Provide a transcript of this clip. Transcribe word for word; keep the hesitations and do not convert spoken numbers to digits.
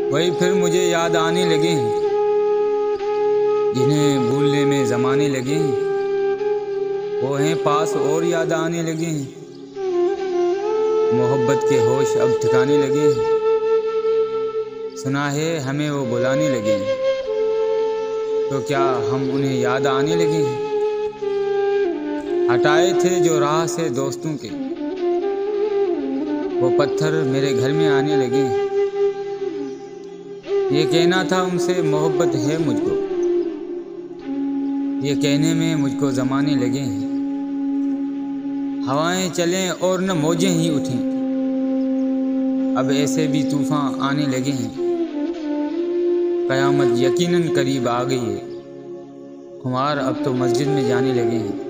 वही फिर मुझे याद आने लगे, जिन्हें भूलने में ज़माने लगे, वो हैं पास और याद आने लगे। मोहब्बत के होश अब ठिकाने लगे, सुना है हमें वो बुलाने लगे, तो क्या हम उन्हें याद आने लगे। हटाए थे जो राह से दोस्तों के, वो पत्थर मेरे घर में आने लगे। ये कहना था उनसे मोहब्बत है मुझको, ये कहने में मुझको ज़माने लगे। हवाएं चलें और न मौजें ही उठें, अब ऐसे भी तूफान आने लगे हैं। क़यामत यकीनन करीब आ गई है, खुमार अब तो मस्जिद में जाने लगे हैं।